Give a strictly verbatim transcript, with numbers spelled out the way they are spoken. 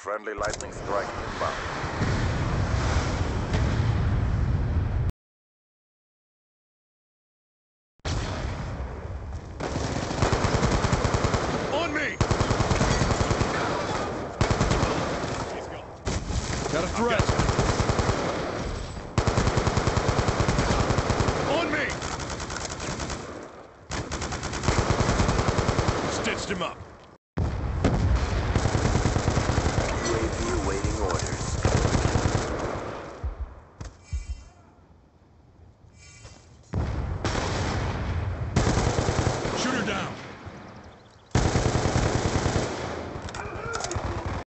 Friendly lightning strike inbound. On me! Got a threat. On me! Stitched him up. U A V awaiting orders.